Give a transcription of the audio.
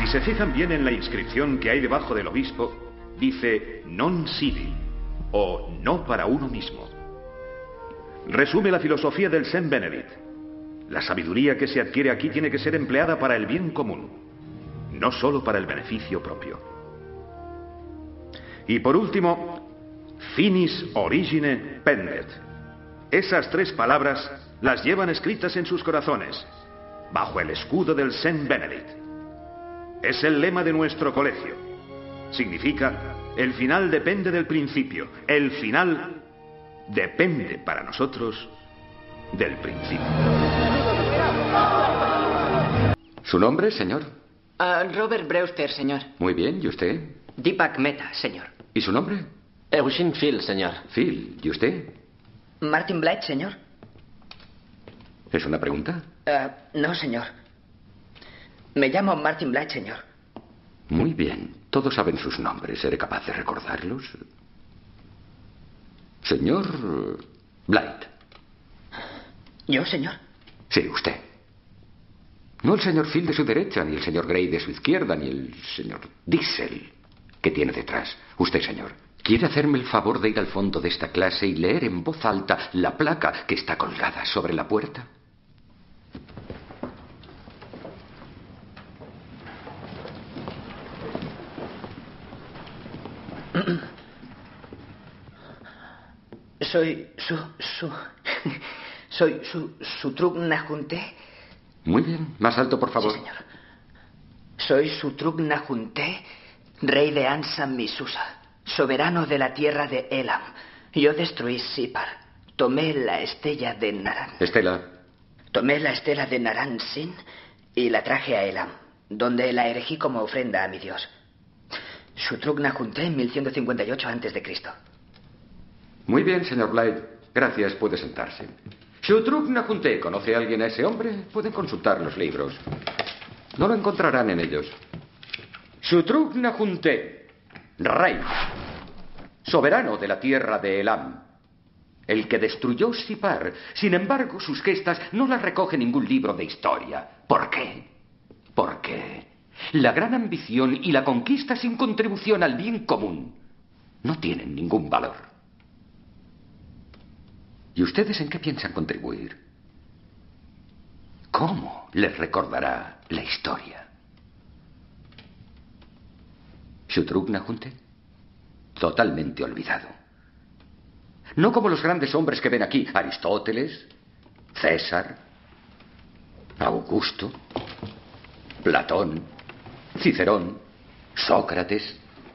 se fijan bien en la inscripción que hay debajo del obispo, dice non sidi, o no para uno mismo. Resume la filosofía del Saint Benedict. La sabiduría que se adquiere aquí tiene que ser empleada para el bien común, no solo para el beneficio propio. Y por último, finis origine pendet. Esas 3 palabras las llevan escritas en sus corazones, bajo el escudo del Saint Benedict. Es el lema de nuestro colegio. Significa, el final depende del principio. El final depende para nosotros del principio. ¿Su nombre, señor? Robert Brewster, señor. Muy bien, ¿y usted? Deepak Mehta, señor. ¿Y su nombre? Eugene Phil, señor. Phil, ¿y usted? Martin Blight, señor. ¿Es una pregunta? No, señor. Me llamo Martin Blight, señor. Muy bien. Todos saben sus nombres. ¿Seré capaz de recordarlos? Señor Blight. ¿Yo, señor? Sí, usted. No el señor Phil de su derecha, ni el señor Gray de su izquierda, ni el señor Diesel que tiene detrás. Usted, señor. ¿Quiere hacerme el favor de ir al fondo de esta clase y leer en voz alta la placa que está colgada sobre la puerta? Soy su Truk Najunté. Muy bien. Más alto, por favor. Sí, señor. Soy su Truk Najunté, rey de Ansa Misusa, soberano de la tierra de Elam. Yo destruí Sipar. Tomé la estella de Naran. Estela. Tomé la estela de Naran Sin y la traje a Elam, donde la erigí como ofrenda a mi dios. Shutruk Najunté en 1158 a.C. Muy bien, señor Blight. Gracias, puede sentarse. Shutruk Najunté, ¿conoce a alguien a ese hombre? Pueden consultar los libros. No lo encontrarán en ellos. Shutruk Najunté, rey, soberano de la tierra de Elam, el que destruyó Sipar. Sin embargo, sus gestas no las recoge ningún libro de historia. ¿Por qué? Porque la gran ambición y la conquista sin contribución al bien común no tienen ningún valor. ¿Y ustedes en qué piensan contribuir? ¿Cómo les recordará la historia? ¿Shutruk Najunté? Totalmente olvidado. No como los grandes hombres que ven aquí: Aristóteles, César, Augusto, Platón, Cicerón, Sócrates,